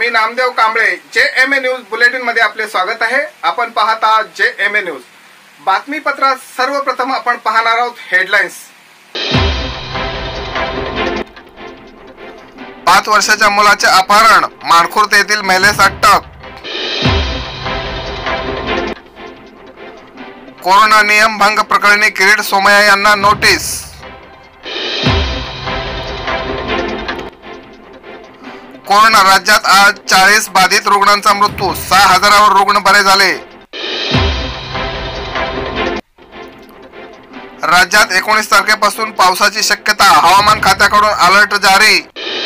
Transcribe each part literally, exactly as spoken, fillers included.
Me Namdev Kamble, J M A news bulletin मध्ये आपले स्वागत आहे। आपण पाहता जे एम ए न्यूज। बातमीपत्रात सर्वप्रथम आपण पाहणार आहोत हेडलाईन्स। पाच वर्षाच्या मुलाचे अपहरण, माणखुर्द येथील महिलेस अटक। कोरोना नियम भंग प्रकरणी किरीट सोमय्या यांना नोटीस। कोरोना राज्यात आज चाळीस बाधित रुग्णांचा मृत्यू, सहा हजारावर रुग्ण बरे झाले। राज्यात एकोणीस तारखेपासून पावसाची शक्यता, हवामान खात्याकडून अलर्ट जारी।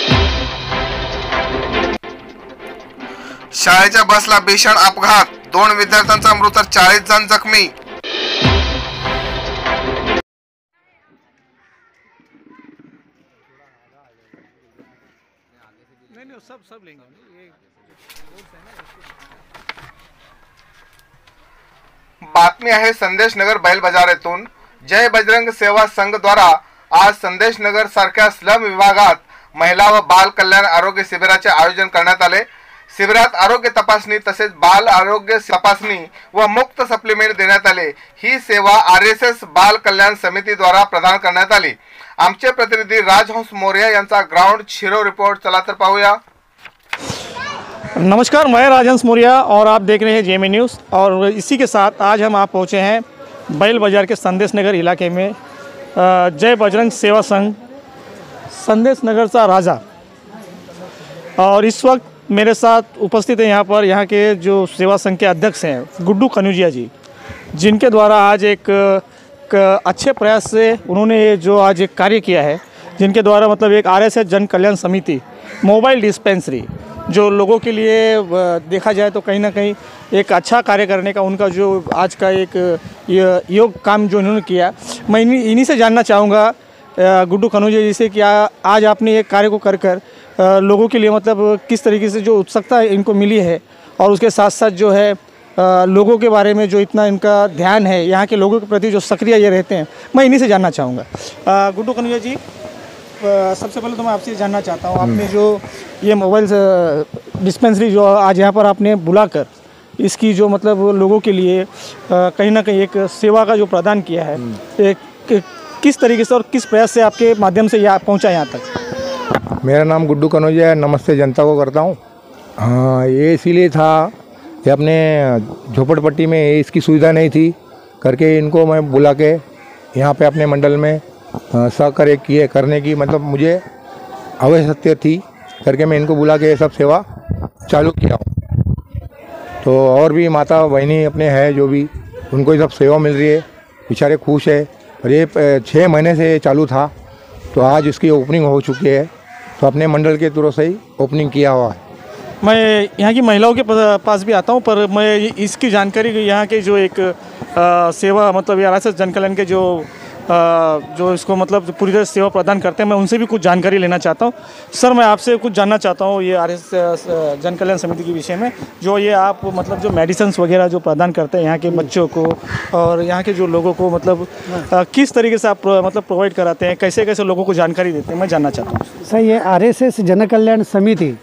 शाळेच्या बसला भीषण अपघात, दोन विद्यार्थ्यांचा मृत, चाळीस जण जखमी। सब सब लेंगे। बातमी आहे संदेश नगर बैल बाजार येथून। जय बजरंग सेवा संघ द्वारा आज संदेश नगर सारख्या स्लम विभागात महिला व बाल कल्याण आरोग्य शिबिराचे आयोजन करण्यात आले। शिबिरात आरोग्य तपासणी तसेच बाल आरोग्य तपासणी व मुक्त सप्लिमेंट देण्यात आले। ही सेवा आर एस एस बाल कल्याण समिती द्वारा प्रदान करण्यात आली। आमचे प्रतिनिधी राजहंस मोरिया यांचा ग्राउंड झीरो रिपोर्ट, चला तर पाहूया। नमस्कार, मैं राजहंस मोरिया और आप देख रहे हैं जे एम ए न्यूज़। और इसी के साथ आज हम आप पहुंचे हैं बैल बाजार के संदेश नगर इलाके में। जय बजरंग सेवा संघ संदेश नगर का राजा, और इस वक्त मेरे साथ उपस्थित है यहाँ पर यहाँ के जो सेवा संघ के अध्यक्ष हैं गुड्डू कन्हैया जी, जिनके द्वारा आज एक, एक अच्छे प्रयास से उन्होंने जो आज एक कार्य किया है, जिनके द्वारा मतलब एक आर एस एस जन कल्याण समिति मोबाइल डिस्पेंसरी जो लोगों के लिए देखा जाए तो कहीं ना कहीं एक अच्छा कार्य करने का उनका जो आज का एक योग काम जो उन्होंने किया, मैं इन्हीं से जानना चाहूँगा गुड्डू कन्हैया जी से कि आज आपने एक कार्य को कर कर लोगों के लिए मतलब किस तरीके से जो उत्सुकता इनको मिली है, और उसके साथ साथ जो है लोगों के बारे में जो इतना इनका ध्यान है, यहाँ के लोगों के प्रति जो सक्रिय ये रहते हैं, मैं इन्हीं से जानना चाहूँगा। गुड्डू कन्हैया जी, सबसे पहले तो मैं आपसे जानना चाहता हूँ, आपने जो ये मोबाइल डिस्पेंसरी जो आज यहाँ पर आपने बुलाकर इसकी जो मतलब लोगों के लिए कहीं ना कहीं एक सेवा का जो प्रदान किया है, एक किस तरीके से और किस प्रयास से आपके माध्यम से यहाँ पहुँचा यहाँ तक? मेरा नाम गुड्डू कन्हैया है, नमस्ते जनता को करता हूँ। हाँ, ये इसीलिए था कि अपने झोपड़पट्टी में इसकी सुविधा नहीं थी करके इनको मैं बुला के यहाँ पे अपने मंडल में सहकार्य किए करने की मतलब मुझे आवश्यकता थी करके मैं इनको बुला के ये सब सेवा चालू किया हूँ। तो और भी माता बहनी अपने हैं जो भी, उनको ये सब सेवा मिल रही है, बेचारे खुश है। और ये छः महीने से चालू था, तो आज इसकी ओपनिंग हो चुकी है, तो अपने मंडल के तरफ से ही ओपनिंग किया हुआ है। मैं यहाँ की महिलाओं के पास भी आता हूँ, पर मैं इसकी जानकारी यहाँ के जो एक आ, सेवा मतलब ये आर एस एस जन कल्याण के जो आ, जो इसको मतलब पूरी तरह सेवा प्रदान करते हैं, मैं उनसे भी कुछ जानकारी लेना चाहता हूँ। सर, मैं आपसे कुछ जानना चाहता हूँ ये आर एस एस जन कल्याण समिति के विषय में, जो ये आप मतलब जो मेडिसिन्स वगैरह जो प्रदान करते हैं यहाँ के बच्चों को और यहाँ के जो लोगों को मतलब आ, किस तरीके से आप मतलब प्रोवाइड कराते हैं, कैसे कैसे लोगों को जानकारी देते हैं, मैं जानना चाहता हूँ। सर, ये आर एस एस जन कल्याण समिति,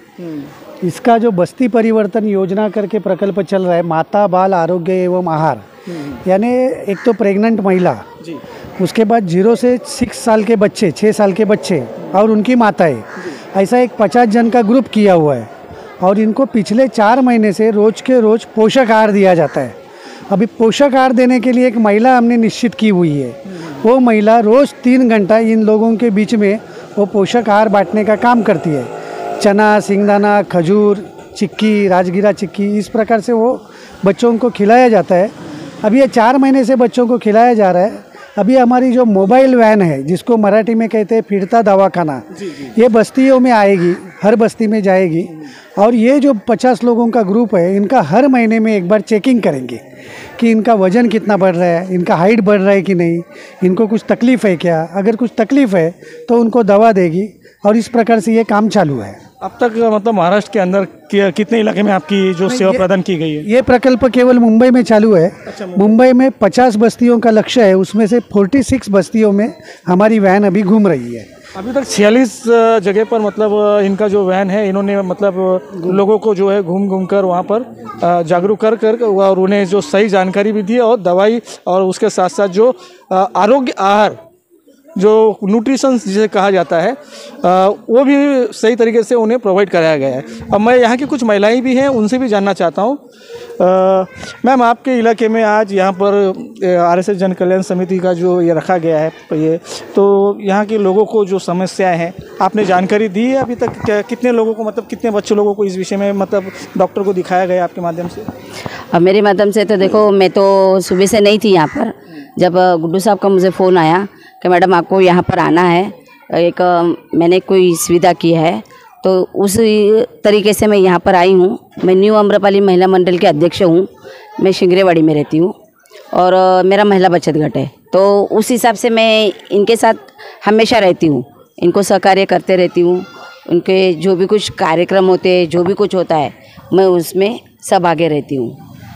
इसका जो बस्ती परिवर्तन योजना करके प्रकल्प चल रहा है, माता बाल आरोग्य एवं आहार, यानी एक तो प्रेग्नेंट महिला जी, उसके बाद जीरो से सिक्स साल के बच्चे, छः साल के बच्चे और उनकी माताएं, ऐसा एक पचास जन का ग्रुप किया हुआ है। और इनको पिछले चार महीने से रोज़ के रोज़ पोषक आहार दिया जाता है। अभी पोषक आहार देने के लिए एक महिला हमने निश्चित की हुई है। वो महिला रोज़ तीन घंटा इन लोगों के बीच में वो पोषक आहार बांटने का काम करती है। चना, सिंगदाना, खजूर, चिक्की, राजगिरा चिक्की, इस प्रकार से वो बच्चों को खिलाया जाता है। अभी ये चार महीने से बच्चों को खिलाया जा रहा है। अभी हमारी जो मोबाइल वैन है, जिसको मराठी में कहते हैं फिरता दवाखाना, ये बस्तियों में आएगी, हर बस्ती में जाएगी। और ये जो पचास लोगों का ग्रुप है, इनका हर महीने में एक बार चेकिंग करेंगे कि इनका वज़न कितना बढ़ रहा है, इनका हाइट बढ़ रहा है कि नहीं, इनको कुछ तकलीफ़ है क्या। अगर कुछ तकलीफ़ है तो उनको दवा देगी, और इस प्रकार से ये काम चालू है। अब तक मतलब महाराष्ट्र के अंदर कितने इलाके में आपकी जो सेवा प्रदान की गई है? ये प्रकल्प केवल मुंबई में चालू है। अच्छा, मुंबई में पचास बस्तियों का लक्ष्य है, उसमें से छियालीस बस्तियों में हमारी वैन अभी घूम रही है। अभी तक छियालीस जगह पर मतलब इनका जो वैन है इन्होंने मतलब लोगों को जो है घूम घूम कर वहाँ पर जागरूक कर कर और उन्हें जो सही जानकारी भी दी है और दवाई और उसके साथ साथ जो आरोग्य आहार जो न्यूट्रिशन जिसे कहा जाता है वो भी सही तरीके से उन्हें प्रोवाइड कराया गया है। अब मैं यहाँ की कुछ महिलाएं भी हैं उनसे भी जानना चाहता हूँ। मैम, आपके इलाके में आज यहाँ पर आरएसएस जन कल्याण समिति का जो ये रखा गया है तो ये तो यहाँ के लोगों को जो समस्याएं हैं आपने जानकारी दी है अभी तक? कितने लोगों को मतलब कितने बच्चे लोगों को इस विषय में मतलब डॉक्टर को दिखाया गया आपके माध्यम से? अब मेरे माध्यम से तो देखो, मैं तो सुबह से नहीं थी यहाँ पर। जब गुड्डू साहब का मुझे फ़ोन आया कि मैडम आपको यहाँ पर आना है, एक मैंने कोई सुविधा की है, तो उस तरीके से मैं यहाँ पर आई हूँ। मैं न्यू अम्रपाली महिला मंडल के अध्यक्ष हूँ। मैं शिंगरेवाड़ी में रहती हूँ और मेरा महिला बचत घट है, तो उस हिसाब से मैं इनके साथ हमेशा रहती हूँ, इनको सहकार्य करते रहती हूँ। उनके जो भी कुछ कार्यक्रम होते हैं, जो भी कुछ होता है, मैं उसमें सब आगे रहती हूँ।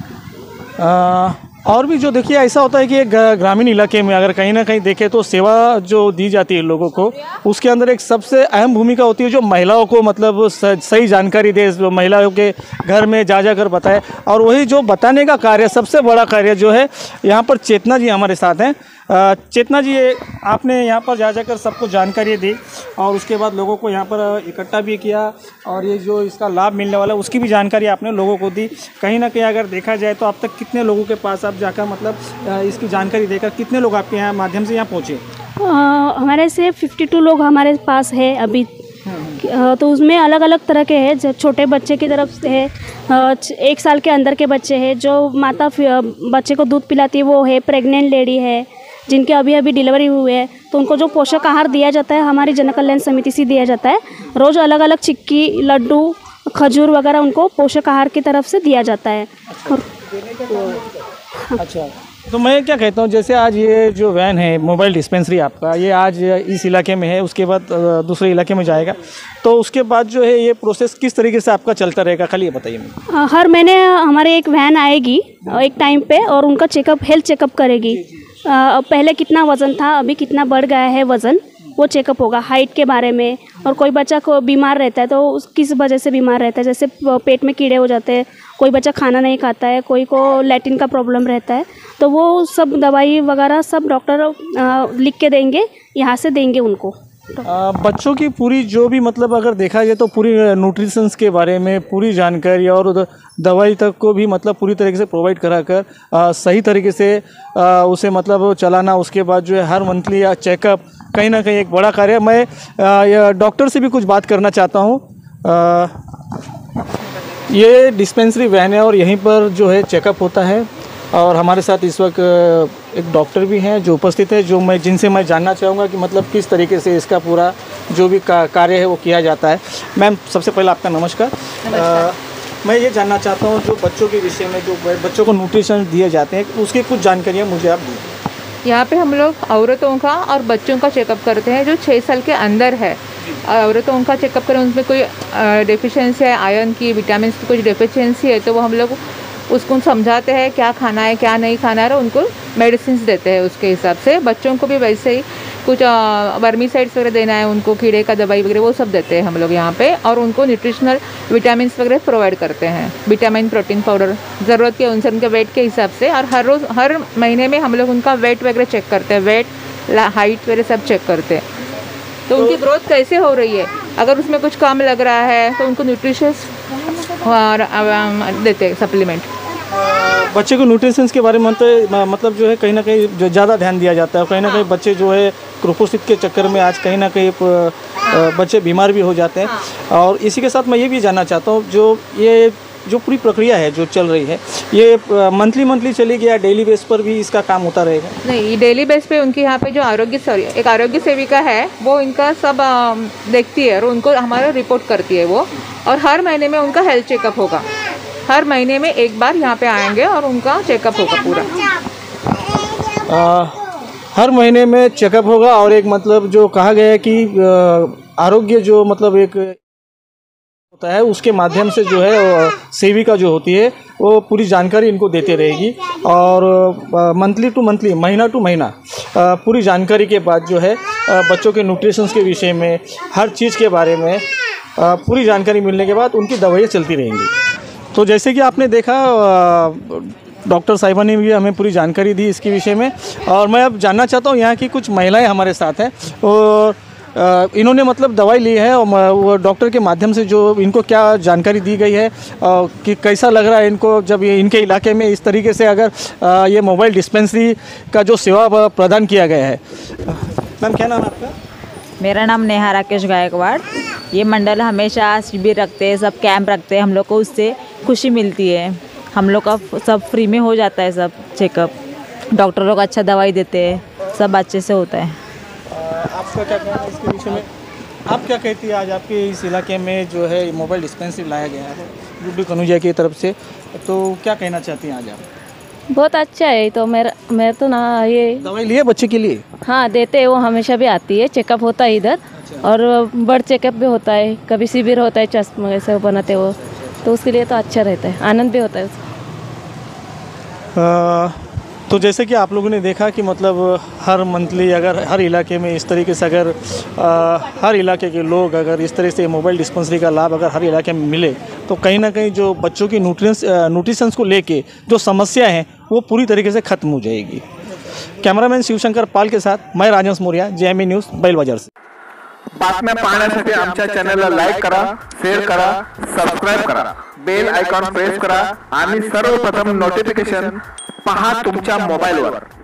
और भी जो देखिए ऐसा होता है कि एक ग्रामीण इलाके में अगर कहीं ना कहीं देखें तो सेवा जो दी जाती है लोगों को, उसके अंदर एक सबसे अहम भूमिका होती है जो महिलाओं को मतलब सही जानकारी दे, जो महिलाओं के घर में जा जा कर बताए। और वही जो बताने का कार्य, सबसे बड़ा कार्य जो है, यहाँ पर चेतना जी हमारे साथ हैं। चेतना जी, आपने यहाँ पर जा जाकर सबको जानकारी दी और उसके बाद लोगों को यहाँ पर इकट्ठा भी किया और ये जो इसका लाभ मिलने वाला है उसकी भी जानकारी आपने लोगों को दी। कहीं ना कहीं अगर देखा जाए तो अब तक कितने लोगों के पास आप जाकर मतलब इसकी जानकारी देकर कितने लोग आपके यहाँ माध्यम से यहाँ पहुँचे? हमारे से बावन लोग हमारे पास है अभी। तो उसमें अलग अलग तरह के हैं। जब छोटे बच्चे की तरफ से है, एक साल के अंदर के बच्चे हैं, जो माता बच्चे को दूध पिलाती है वो है, प्रेग्नेंट लेडी है जिनके अभी अभी डिलीवरी हुई है, तो उनको जो पोषक आहार दिया जाता है हमारी जन कल्याण समिति से दिया जाता है। रोज़ अलग अलग चिक्की, लड्डू, खजूर वगैरह उनको पोषक आहार की तरफ से दिया जाता है। और अच्छा, तो मैं क्या कहता हूँ, जैसे आज ये जो वैन है मोबाइल डिस्पेंसरी आपका, ये आज इस इलाके में है, उसके बाद दूसरे इलाके में जाएगा, तो उसके बाद जो है ये प्रोसेस किस तरीके से आपका चलता रहेगा, खाली ये बताइए मुझे। हर महीने हमारे एक वैन आएगी एक टाइम पे और उनका चेकअप, हेल्थ चेकअप करेगी। पहले कितना वज़न था, अभी कितना बढ़ गया है वज़न, वो चेकअप होगा। हाइट के बारे में, और कोई बच्चा को बीमार रहता है तो उस किस वजह से बीमार रहता है, जैसे पेट में कीड़े हो जाते हैं, कोई बच्चा खाना नहीं खाता है, कोई को लैट्रिन का प्रॉब्लम रहता है, तो वो सब दवाई वगैरह सब डॉक्टर लिख के देंगे, यहाँ से देंगे उनको। आ, बच्चों की पूरी जो भी मतलब अगर देखा जाए तो पूरी न्यूट्रिशंस के बारे में पूरी जानकारी और दवाई तक को भी मतलब पूरी तरीके से प्रोवाइड कराकर सही तरीके से आ, उसे मतलब चलाना। उसके बाद जो है हर मंथली या चेकअप कहीं ना कहीं एक बड़ा कार्य। मैं डॉक्टर से भी कुछ बात करना चाहता हूँ। ये डिस्पेंसरी वैन है और यहीं पर जो है चेकअप होता है और हमारे साथ इस वक्त एक डॉक्टर भी हैं जो उपस्थित है, जो मैं जिनसे मैं जानना चाहूँगा कि मतलब किस तरीके से इसका पूरा जो भी का, कार्य है वो किया जाता है। मैम, सबसे पहले आपका नमस्कार, नमस्कार। आ, मैं ये जानना चाहता हूँ जो बच्चों के विषय में जो बच्चों को न्यूट्रिशन दिए जाते हैं उसकी कुछ जानकारियाँ मुझे आप दीजिए। यहाँ पे हम लोग औरतों का और बच्चों का चेकअप करते हैं जो छः साल के अंदर है। औरतों का चेकअप करें, उसमें कोई डेफिशिएंसी है, आयरन की, विटामिन की कोई डेफिशिएंसी है, तो वो हम लोग उसको समझाते हैं क्या खाना है क्या नहीं खाना है और उनको मेडिसिन देते हैं उसके हिसाब से। बच्चों को भी वैसे ही कुछ वर्मीसाइड्स वगैरह देना है उनको, कीड़े का दवाई वगैरह वो सब देते हैं हम लोग यहाँ पे, और उनको न्यूट्रिशनल विटामिन वगैरह प्रोवाइड करते हैं, विटामिन प्रोटीन पाउडर ज़रूरत के अनुसार उनके वेट के हिसाब से। और हर रोज़ हर महीने में हम लोग उनका वेट वगैरह चेक करते हैं, वेट हाइट वगैरह सब चेक करते हैं, तो उनकी ग्रोथ कैसे हो रही है। अगर उसमें कुछ कम लग रहा है तो उनको न्यूट्रिशियस देते हैं सप्लीमेंट। बच्चे को न्यूट्रिशन के बारे में मतलब जो है कहीं ना कहीं जो ज़्यादा ध्यान दिया जाता है, कहीं ना कहीं बच्चे जो है कुपोषित के चक्कर में आज कहीं ना कहीं बच्चे बीमार भी हो जाते हैं। और इसी के साथ मैं ये भी जानना चाहता हूँ, जो ये जो पूरी प्रक्रिया है जो चल रही है, ये मंथली मंथली चलेगी या डेली बेस पर भी इसका काम होता रहेगा? नहीं, डेली बेस पे उनके यहाँ पे जो आरोग्य एक आरोग्य सेविका है वो इनका सब देखती है और उनको हमारा रिपोर्ट करती है वो, और हर महीने में उनका हेल्थ चेकअप होगा। हर महीने में एक बार यहाँ पे आएंगे और उनका चेकअप होगा पूरा। आ, हर महीने में चेकअप होगा और एक मतलब जो कहा गया है कि आरोग्य जो मतलब एक होता है उसके माध्यम से जो है सेविका जो होती है वो पूरी जानकारी इनको देते रहेगी और मंथली टू मंथली, महीना टू महीना अ, पूरी जानकारी के बाद जो है अ, बच्चों के न्यूट्रिशंस के विषय में, हर चीज़ के बारे में अ, पूरी जानकारी मिलने के बाद उनकी दवाइयाँ चलती रहेंगी। तो जैसे कि आपने देखा डॉक्टर साहिबा ने भी हमें पूरी जानकारी दी इसके विषय में, और मैं अब जानना चाहता हूँ यहाँ की कुछ महिलाएं हमारे साथ हैं और अ, इन्होंने मतलब दवाई ली है और म- वो डॉक्टर के माध्यम से जो इनको क्या जानकारी दी गई है और कि कैसा लग रहा है इनको जब ये इनके इलाके में इस तरीके से अगर अ, ये मोबाइल डिस्पेंसरी का जो सेवा ब- प्रदान किया गया है। मैम क्या नाम है आपका? मेरा नाम नेहा राकेश गायकवाड़। ये मंडल हमेशा शिविर रखते हैं, सब कैंप रखते हैं, हम लोग को उससे खुशी मिलती है। हम लोग का सब फ्री में हो जाता है, सब चेकअप, डॉक्टर लोग अच्छा दवाई देते हैं, सब अच्छे से होता है। आपका क्या कहना है इसके विषय में? आप क्या कहती है आज आपके इस इलाके में जो है मोबाइल डिस्पेंसरी लाया गया है गुड्डू कनुजिया की तरफ से, तो क्या कहना चाहती हैं आज आप? बहुत अच्छा है। तो मेरा मैं तो ना ये दवाई लिए बच्चे के लिए? हाँ देते हैं, वो हमेशा भी आती है, चेकअप होता है इधर और ब्लड चेकअप भी होता है, कभी शिविर होता है, चश्मा ऐसे बनाते वो, तो उसके लिए तो अच्छा रहता है, आनंद भी होता है उसको। अ, तो जैसे कि आप लोगों ने देखा कि मतलब हर मंथली अगर हर इलाके में इस तरीके से अगर अ, हर इलाके के लोग अगर इस तरह से मोबाइल डिस्पेंसरी का लाभ अगर हर इलाके में मिले तो कहीं ना कहीं जो बच्चों की न्यूट्रिशंस न्यूट्रिशंस को लेके जो समस्या है वो पूरी तरीके से ख़त्म हो जाएगी। कॅमेरामॅन शिवशंकर पाल के साथ मैं Rajhans Moriya, J M E news, Bail Bazar से। बातम्या पाहण्यासाठी आमच्या चॅनलला लाईक करा, शेअर करा, सबस्क्राईब करा, बेल आयकॉन प्रेस करा आणि सर्वप्रथम नोटिफिकेशन पहा तुमच्या मोबाईलवर।